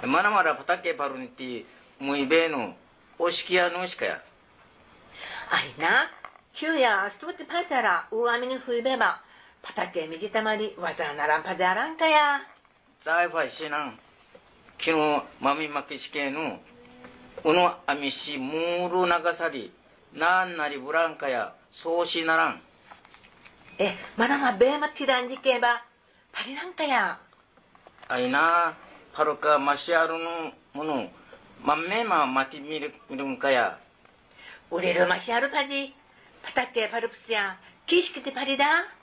Mana-mana patake paruniti muibeno oskiya nuskaya. 아이나 휴야 스토트 파사라 우아미는 후이베바 파타케 미지타마리 와자나란 파자란카야. Zaifa sinang kino mami makishikenu uno amishi muru nagasari nan nari burankaya soshi naran. 마나마 베마 티란지케바 파리란카야. Aina paruka masyaruno mono mammema mati mirunkaya. 우리를 마시아루 파지 파타케 파르프스야 기시키테 파리다.